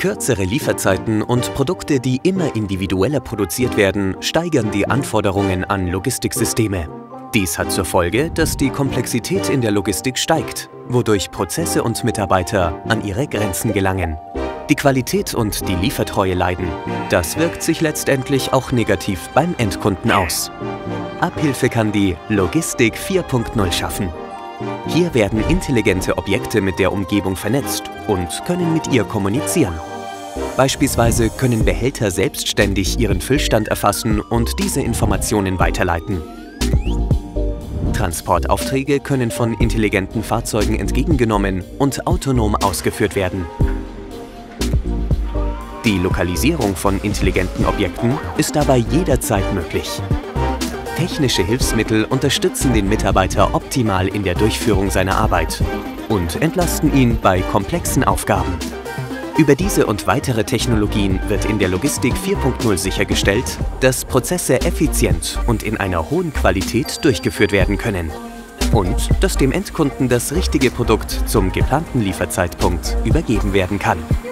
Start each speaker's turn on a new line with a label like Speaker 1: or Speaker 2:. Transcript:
Speaker 1: Kürzere Lieferzeiten und Produkte, die immer individueller produziert werden, steigern die Anforderungen an Logistiksysteme. Dies hat zur Folge, dass die Komplexität in der Logistik steigt, wodurch Prozesse und Mitarbeiter an ihre Grenzen gelangen. Die Qualität und die Liefertreue leiden. Das wirkt sich letztendlich auch negativ beim Endkunden aus. Abhilfe kann die Logistik 4.0 schaffen. Hier werden intelligente Objekte mit der Umgebung vernetzt und können mit ihr kommunizieren. Beispielsweise können Behälter selbstständig ihren Füllstand erfassen und diese Informationen weiterleiten. Transportaufträge können von intelligenten Fahrzeugen entgegengenommen und autonom ausgeführt werden. Die Lokalisierung von intelligenten Objekten ist dabei jederzeit möglich. Technische Hilfsmittel unterstützen den Mitarbeiter optimal in der Durchführung seiner Arbeit und entlasten ihn bei komplexen Aufgaben. Über diese und weitere Technologien wird in der Logistik 4.0 sichergestellt, dass Prozesse effizient und in einer hohen Qualität durchgeführt werden können und dass dem Endkunden das richtige Produkt zum geplanten Lieferzeitpunkt übergeben werden kann.